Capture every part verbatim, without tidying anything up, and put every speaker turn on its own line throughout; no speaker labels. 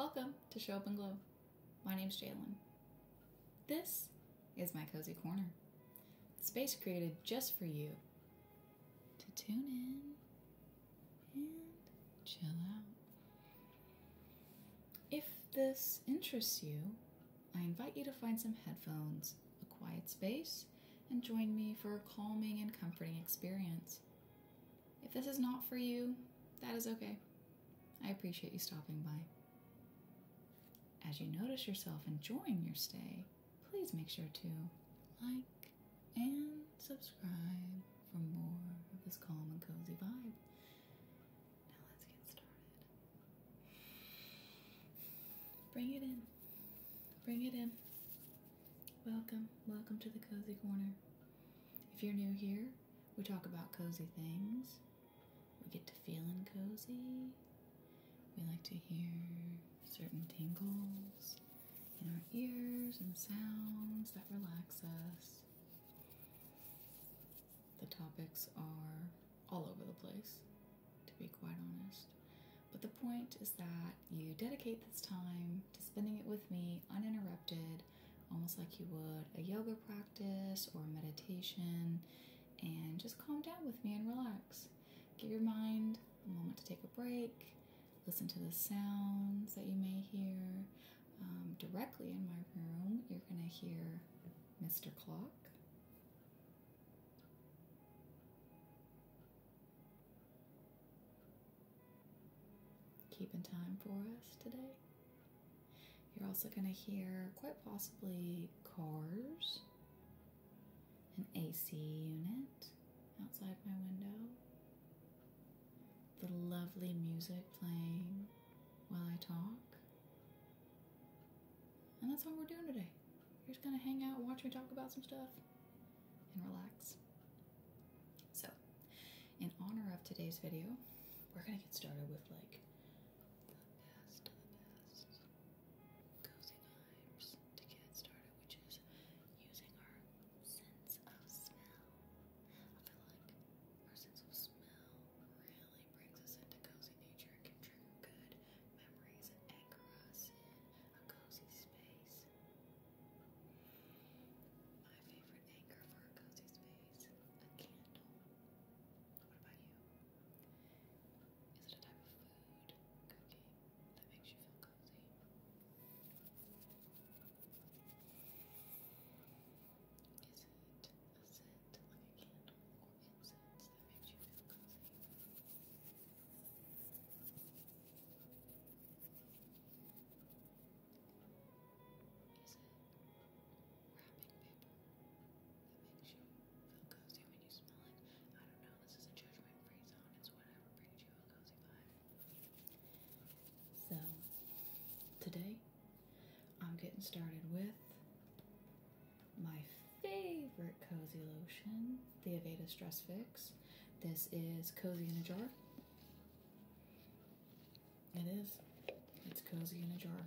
Welcome to Show Up and Glow. My name's Jalen. This is my cozy corner. The space created just for you to tune in and chill out. If this interests you, I invite you to find some headphones, a quiet space, and join me for a calming and comforting experience. If this is not for you, that is okay. I appreciate you stopping by. As you notice yourself enjoying your stay, please make sure to like and subscribe for more of this calm and cozy vibe. Now let's get started. Bring it in. Bring it in. Welcome. Welcome to the Cozy Corner. If you're new here, we talk about cozy things. We get to feeling cozy. We like to hear certain tingles in our ears and sounds that relax us. The topics are all over the place, to be quite honest. But the point is that you dedicate this time to spending it with me uninterrupted, almost like you would a yoga practice or meditation, and just calm down with me and relax. Give your mind a moment to take a break. Listen to the sounds that you may hear. Um, directly in my room, you're going to hear Mister Clock. Keeping time for us today. You're also going to hear, quite possibly, cars, an A C unit outside my window, the lovely music playing while I talk. And that's all we're doing today. You're just gonna hang out, watch me talk about some stuff, and relax. So, in honor of today's video, we're gonna get started with like the best of the best cozy vibes to get started, which is using our sense of smell. I feel like our sense of smell really brings us into cozy nature and can trigger good memories and anchor us in a cozy space. My favorite anchor for a cozy space, a candle. What about you? Is it a type of food, cooking, that makes you feel cozy? Is it a scent like a candle or incense that makes you feel cozy? Is it wrapping paper that makes you feel cozy when you smell it? I don't know, this is a judgment-free zone. It's whatever brings you a cozy vibe. So, today, I'm getting started with my favorite cozy lotion, the Aveda Stress Fix. This is cozy in a jar. It is. It's cozy in a jar.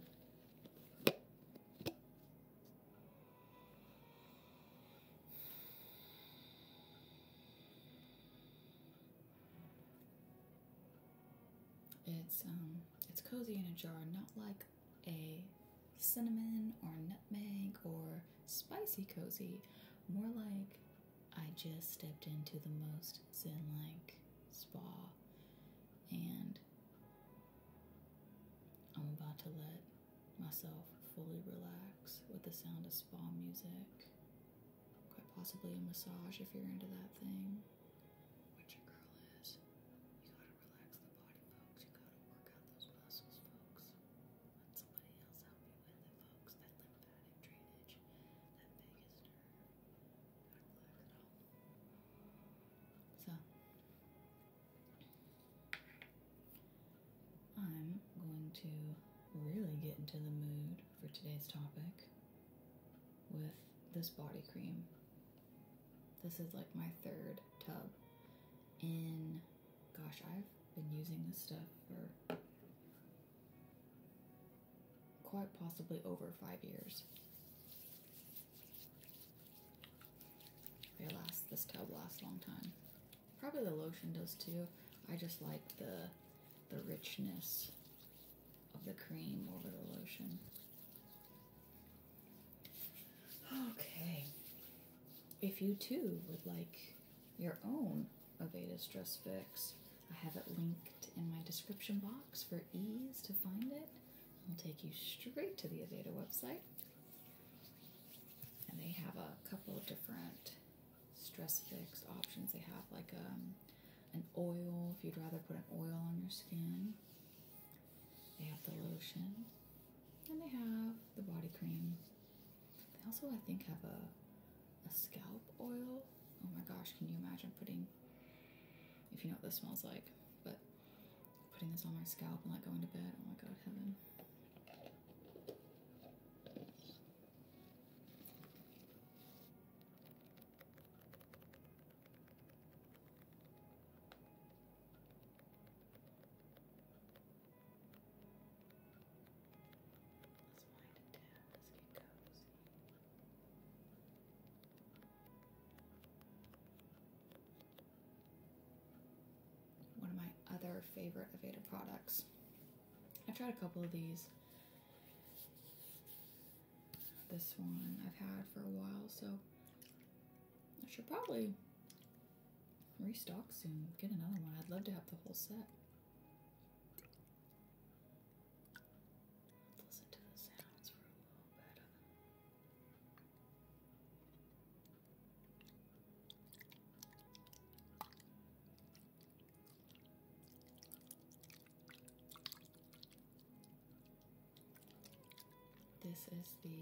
It's um, it's cozy in a jar, not like a cinnamon or nutmeg or spicy cozy, more like I just stepped into the most zen-like spa and I'm about to let myself fully relax with the sound of spa music, quite possibly a massage if you're into that thing, which your girl is. You gotta relax the body, folks. You gotta work out those muscles, folks. Let somebody else help you with it, folks. That lymphatic drainage, that vagus nerve. Gotta relax it all. So, I'm going to really get into the mood for today's topic with this body cream. This is like my third tub in, gosh, I've been using this stuff for quite possibly over five years. They last, this tub lasts a long time. Probably the lotion does too. I just like the the richness of of the cream over the lotion. Okay. If you too would like your own Aveda Stress Fix, I have it linked in my description box for ease to find it. It'll take you straight to the Aveda website. And they have a couple of different stress fix options. They have like um, an oil, if you'd rather put an oil on your skin. They have the lotion. And they have the body cream. They also, I think, have a, a scalp oil. Oh my gosh, can you imagine putting, if you know what this smells like, but putting this on my scalp and like going to bed. Oh my god, heaven. One of my other favorite Aveda products. I've tried a couple of these. This one I've had for a while, so I should probably restock soon. Get another one. I'd love to have the whole set. Let's listen to the sounds for a little bit. This is the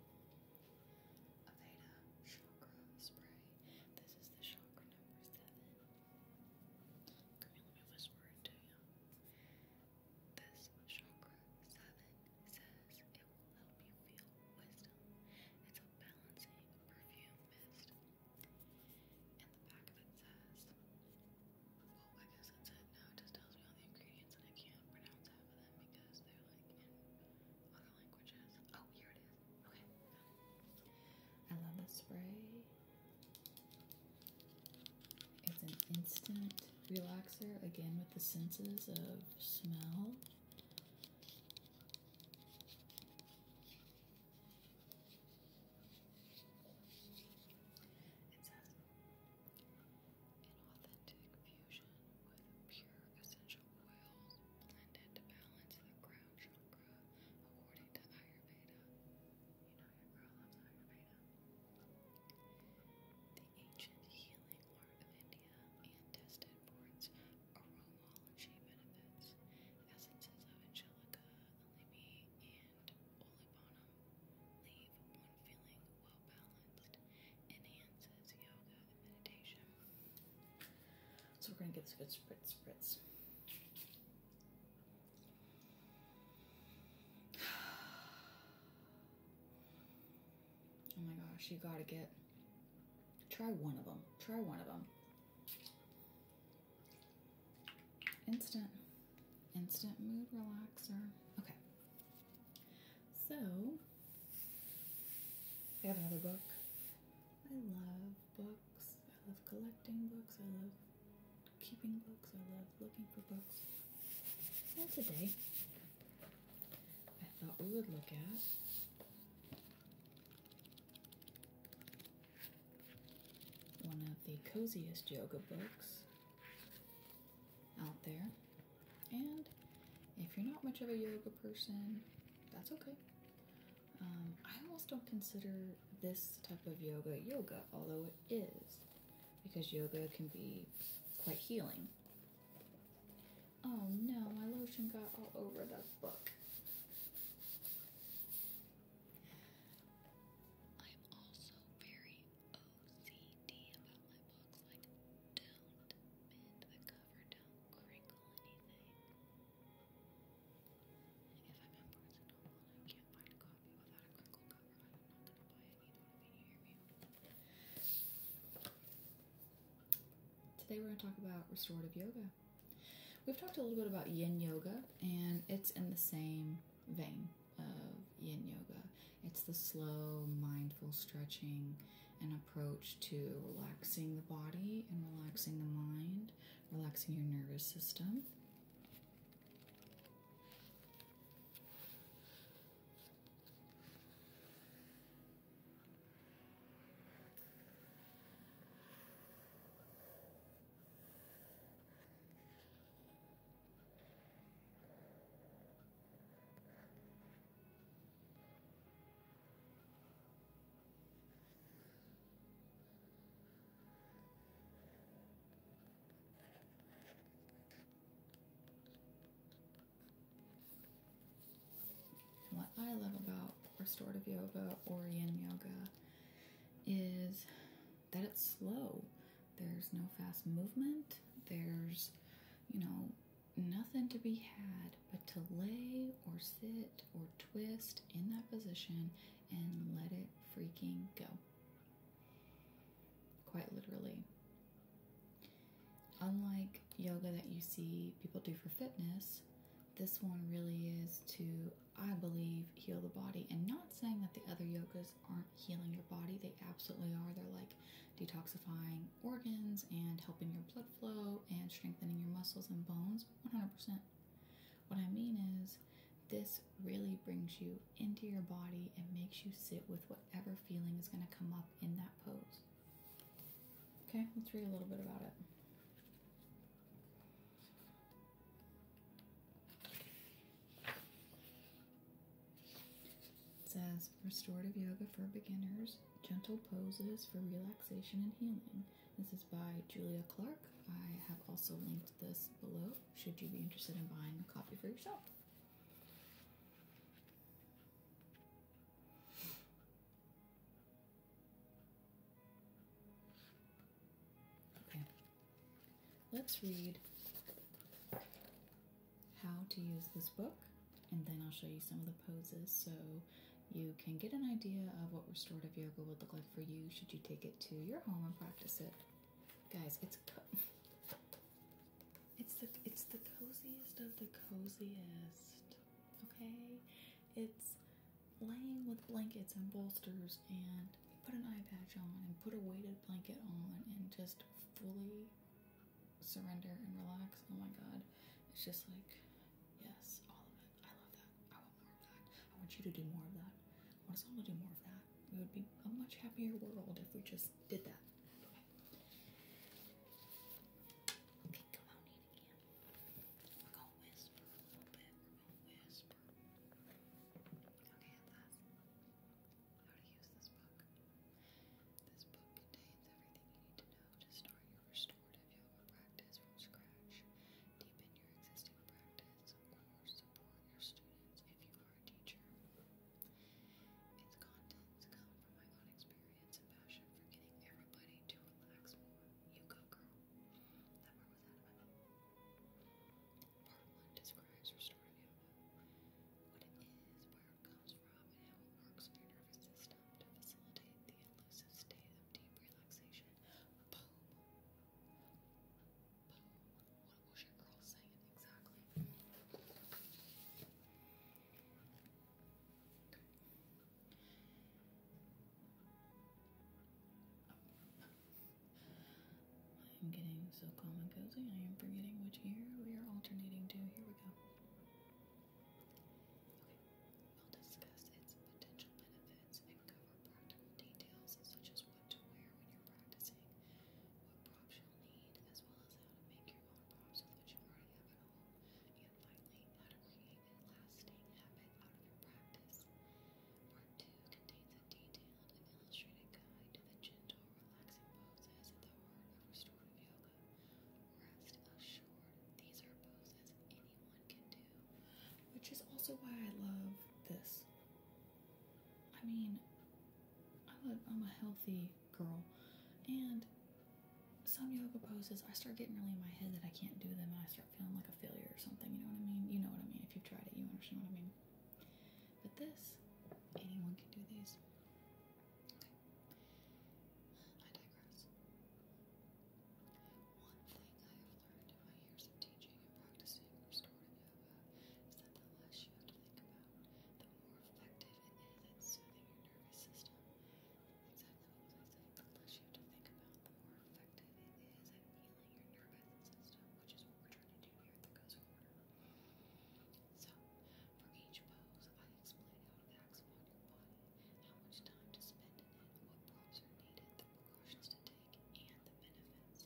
Aveda Chakra Spray. This is the chakra number seven. Come here, let me whisper it to you. This chakra seven says it will help you feel wisdom. It's a balancing perfume mist. And the back of it says, well, I guess that's it now. It just tells me all the ingredients and I can't pronounce half of them because they're like in other languages. Oh, here it is. Okay. I love this spray. It's an instant relaxer, again with the senses of smell. It says, an authentic fusion with pure essential oils blended to balance the crown chakra according to Ayurveda. You know your girl loves Ayurveda. The ancient healing art of India and tested for its aromology benefits. Essences of angelica, elemi, and olibanum leave one feeling well balanced, enhances yoga and meditation. So we're gonna get this good spritz spritz. Oh my gosh, you gotta get, try one of them. Try one of them. Instant, instant mood relaxer. Okay. So, I have another book. I love books. I love collecting books. I love keeping books. I love looking for books. And today, I thought we would look at one of the coziest yoga books out there. And if you're not much of a yoga person, that's okay. Um, I almost don't consider this type of yoga yoga, although it is, because yoga can be quite healing. Oh no, my lotion got all over the book. I'm also very O C D about my books. Like, don't bend the cover, don't crinkle anything. If I'm in Barnes and Noble and I can't find a copy without a crinkle cover, I'm not gonna buy it. You know what I mean? You hear me? Today we're gonna talk about restorative yoga. We've talked a little bit about yin yoga, and it's in the same vein of yin yoga. It's the slow, mindful stretching and approach to relaxing the body and relaxing the mind, relaxing your nervous system. love about restorative yoga or yin yoga is that it's slow. There's no fast movement. There's, you know, nothing to be had but to lay or sit or twist in that position and let it freaking go. Quite literally. Unlike yoga that you see people do for fitness, this one really is to, I believe, heal the body. And not saying that the other yogas aren't healing your body. They absolutely are. They're like detoxifying organs and helping your blood flow and strengthening your muscles and bones, one hundred percent. What I mean is, this really brings you into your body and makes you sit with whatever feeling is going to come up in that pose. Okay, let's read a little bit about it. It says, restorative yoga for beginners, gentle poses for relaxation and healing. This is by Julia Clark. I have also linked this below, should you be interested in buying a copy for yourself. Okay, let's read how to use this book, and then I'll show you some of the poses so you can get an idea of what restorative yoga would look like for you should you take it to your home and practice it. Guys, it's co- it's the it's the coziest of the coziest. Okay, it's laying with blankets and bolsters, and put an eye patch on and put a weighted blanket on and just fully surrender and relax. Oh my god, it's just like, yes, all of it. I love that. I want more of that. I want you to do more of that. I want us all to do more of that. It would be a much happier world if we just did that. Okay, come on in again. We're gonna whisper a little bit. We're gonna whisper. Okay, at last. How to use this book. This book contains everything you need to know to start your restorative yoga practice from scratch. Deepen your existing practice or support your students if you are a teacher. Its contents come from my own experience and passion for getting everybody to relax more. You go, girl. That word was out of my mouth. Part one describes restorative yoga. What it is, where it comes from, and how it works for your nervous system to facilitate the elusive state of deep relaxation. Boom. Boom. What was your girl saying exactly? I'm getting so calm and cozy, I am forgetting which ear we are alternating to. Here we go. Okay, we'll discuss its potential benefits and cover practical details such as what to wear when you're practicing, what props you'll need, as well as how to make your own props with what you already have at home, and finally, how to create a lasting habit out of your practice. Part two contains a detailed and illustrated guide to the gentle, relaxing poses at the heart of restorative yoga. Rest assured, these are poses anyone can do. Which is also why I love this. I mean, I'm a, I'm a healthy girl, and some yoga poses, I start getting really in my head that I can't do them, and I start feeling like a failure or something, you know what I mean? You know what I mean. If you've tried it, you understand what I mean. But this, anyone can do these. Okay. I digress. One thing I have learned in my years of teaching and practicing restorative yoga is that the less you have to think about, the more effective it is at soothing your nervous system. Exactly what was I saying? The less you have to think about, the more effective it is at healing your nervous system, which is what we're trying to do here at the Cozy Corner. So, for each pose, I explain how it acts upon your body, how much time to spend in it, what props are needed, the precautions to take, and the benefits.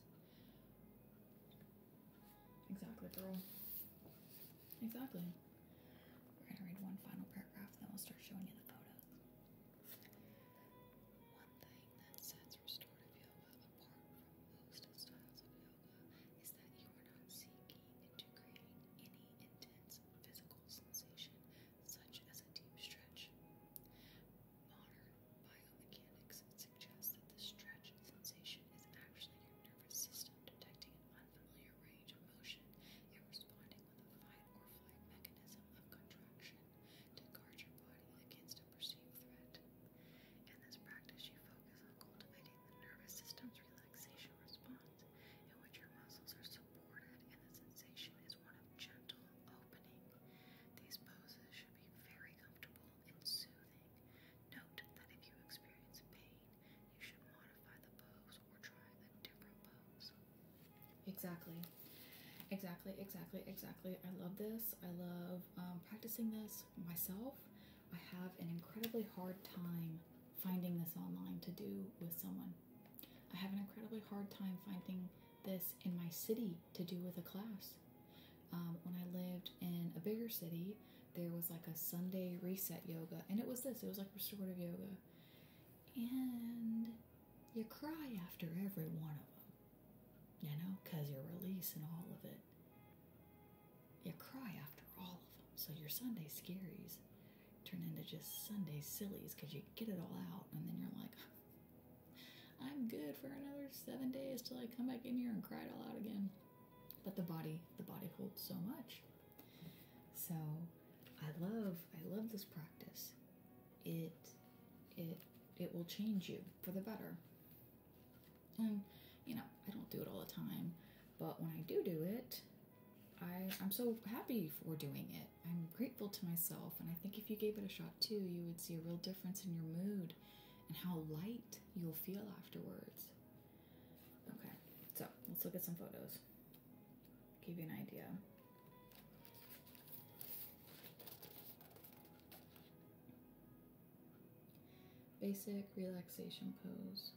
Exactly, girl. Exactly. We're going to read one final paragraph, then we'll start showing you the photos. One thing that sets restorative yoga apart from most styles of yoga is that you are not seeking to create any intense physical sensation, such as a deep stretch, exactly. Exactly, exactly, exactly. I love this. I love um, practicing this myself. I have an incredibly hard time finding this online to do with someone. I have an incredibly hard time finding this in my city to do with a class. Um, when I lived in a bigger city, there was like a Sunday reset yoga, and it was this, it was like restorative yoga. And you cry after every one of them, you know, because you're releasing all of it. You cry after all of them, so your Sunday scaries turn into just Sunday sillies because you get it all out, and then you're like, I'm good for another seven days till I come back in here and cry it all out again. But the body, the body holds so much. So I love, I love this practice. It, it, it will change you for the better. And you know, I don't do it all the time, but when I do do it, I, I'm so happy for doing it. I'm grateful to myself, and I think if you gave it a shot too, you would see a real difference in your mood and how light you'll feel afterwards. Okay, so let's look at some photos. Give you an idea. Basic relaxation pose.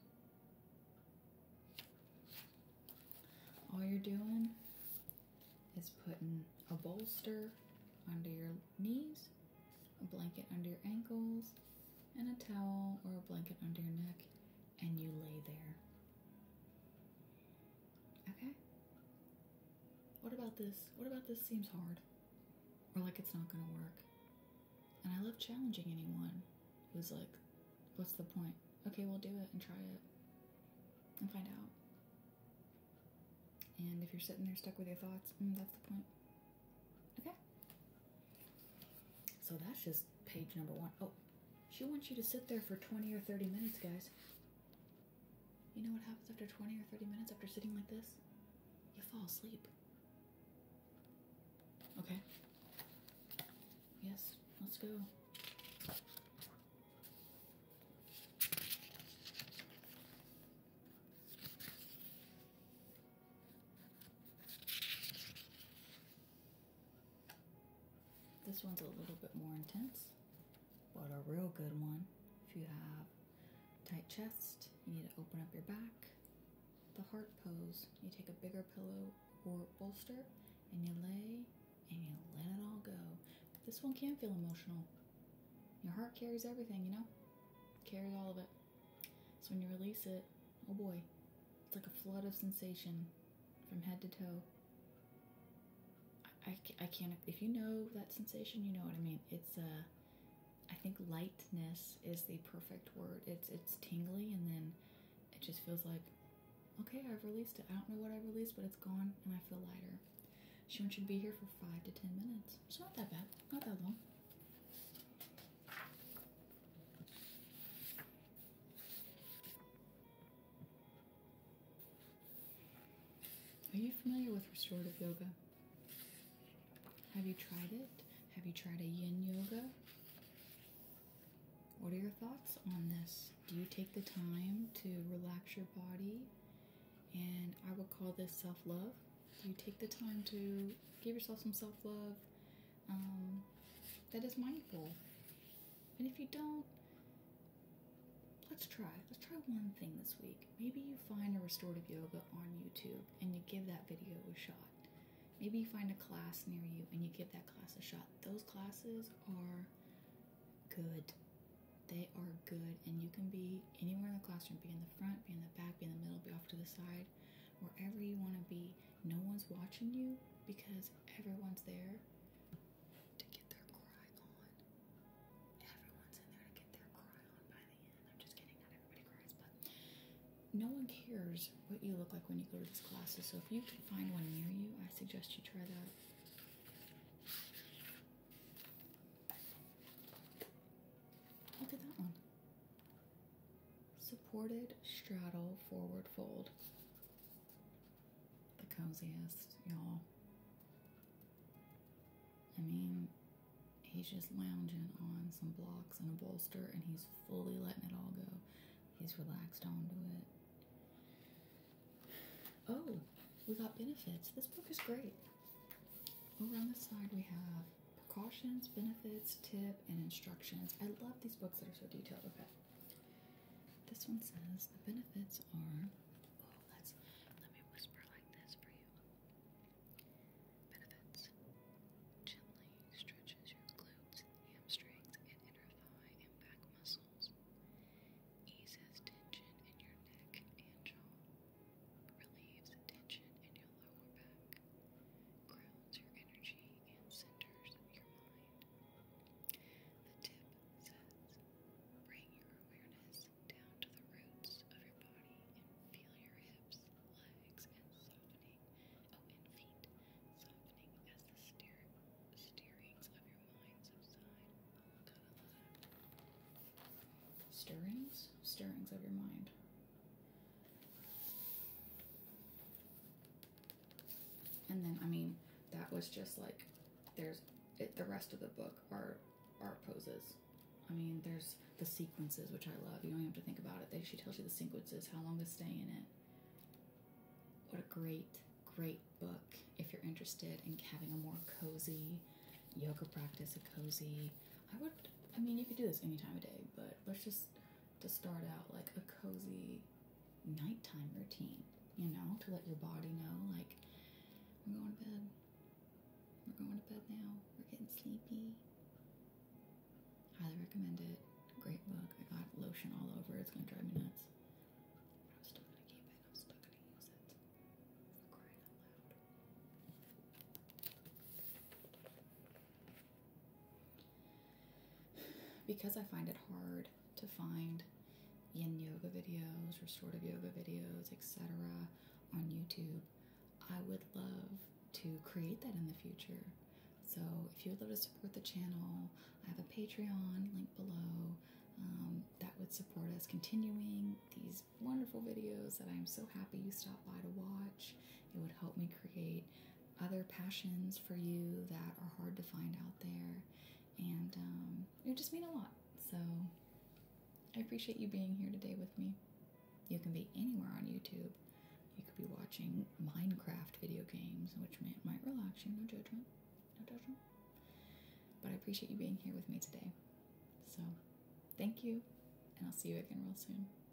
All you're doing is putting a bolster under your knees, a blanket under your ankles, and a towel or a blanket under your neck, and you lay there. Okay? What about this? What about this seems hard? Or like it's not gonna work? And I love challenging anyone who's like, what's the point? Okay, we'll do it and try it and find out. And if you're sitting there stuck with your thoughts, mm, that's the point. Okay? So that's just page number one. Oh, she wants you to sit there for twenty or thirty minutes, guys. You know what happens after twenty or thirty minutes after sitting like this? You fall asleep. Okay? Yes, let's go. This one's a little bit more intense, but a real good one. If you have tight chest, you need to open up your back. The heart pose, you take a bigger pillow or bolster and you lay and you let it all go. This one can feel emotional. Your heart carries everything, you know? Carries all of it. So when you release it, oh boy, it's like a flood of sensation from head to toe. I, I can't, if you know that sensation, you know what I mean. It's, uh, I think lightness is the perfect word. It's, it's tingly, and then it just feels like, okay, I've released it. I don't know what I released, but it's gone, and I feel lighter. She wants you to be here for five to ten minutes. It's not that bad, not that long. Are you familiar with restorative yoga? Have you tried it? Have you tried a yin yoga? What are your thoughts on this? Do you take the time to relax your body? And I would call this self-love. Do you take the time to give yourself some self-love um, that is mindful? And if you don't, let's try. Let's try one thing this week. Maybe you find a restorative yoga on YouTube and you give that video a shot. Maybe you find a class near you and you give that class a shot. Those classes are good. They are good, and you can be anywhere in the classroom. Be in the front, be in the back, be in the middle, be off to the side, wherever you want to be. No one's watching you because everyone's there to get their cry on. Everyone's in there to get their cry on by the end. I'm just kidding, not everybody cries, but no one cares what you look like when you go to these classes. So if you can find one near you, I suggest you try that. Look at that one. Supported straddle forward fold. The coziest, y'all. I mean, he's just lounging on some blocks and a bolster, and he's fully letting it all go. He's relaxed onto it. Oh, we got benefits. This book is great. Over on this side, we have precautions, benefits, tip, and instructions. I love these books that are so detailed. Okay. This one says the benefits are. Oh, let's let me whisper like this for you. Benefits. Gently stretches your glutes, hamstrings, and inner thigh and back muscles. Eases tension in your neck and jaw. Relieves tension in your lower back. Grounds your energy and centers your mind. The tip says, bring your awareness down to the roots of your body and feel your hips, legs, and softening, oh, and feet, softening as the steer, steerings of your mind subside. Oh, God, I love that. Stirrings? Stirrings of your mind. And then, I mean, that was just like, there's, it, the rest of the book are, are poses. I mean, there's the sequences, which I love. You don't even have to think about it. They, she tells you the sequences, how long to stay in it. What a great, great book if you're interested in having a more cozy yoga practice, a cozy, I would, I mean, you could do this any time of day, but let's just, to start out, like a cozy nighttime routine, you know, to let your body know, like, we're going to bed. We're going to bed now. We're getting sleepy. Highly recommend it. Great book. I got lotion all over. It's going to drive me nuts. But I'm still going to keep it. I'm still going to use it. For crying out loud. Because I find it hard to find yin yoga videos, restorative yoga videos, et cetera on YouTube, I would love to create that in the future. So if you would love to support the channel, I have a Patreon link below um, that would support us continuing these wonderful videos that I'm so happy you stopped by to watch. It would help me create other passions for you that are hard to find out there, and um, it would just mean a lot. So I appreciate you being here today with me. You can be anywhere on YouTube. You could be watching Minecraft video games, which may, might relax you. No judgment. No judgment. But I appreciate you being here with me today. So, thank you, and I'll see you again real soon.